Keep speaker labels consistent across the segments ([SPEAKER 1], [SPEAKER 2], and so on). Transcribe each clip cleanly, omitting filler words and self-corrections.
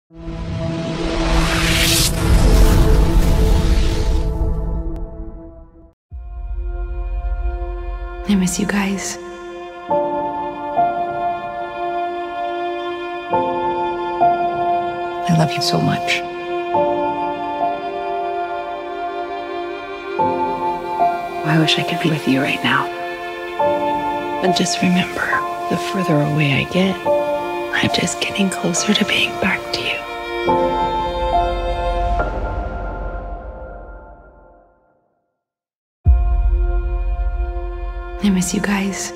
[SPEAKER 1] I miss you guys. I love you so much. I wish I could be with you right now. But just remember, the further away I get, I'm just getting closer to being back to you. I miss you guys.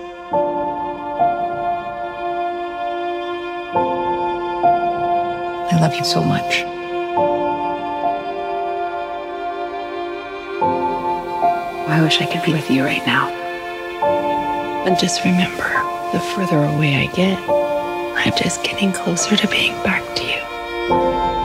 [SPEAKER 1] I love you so much. I wish I could be with you right now. But just remember, the further away I get, I'm just getting closer to being back to you.